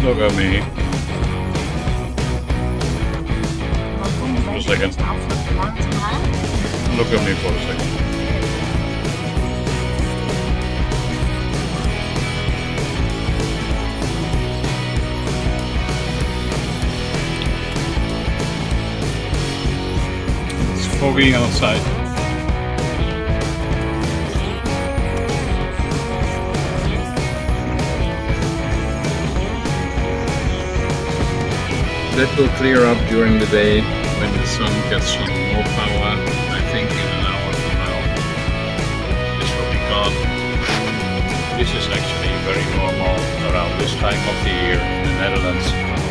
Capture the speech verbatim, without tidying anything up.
Look at me. For a second. Look at me for a second. It's foggy outside. That will clear up during the day when the sun gets some more power. I think in an hour from now this will be gone. This is actually very normal around this time of the year in the Netherlands.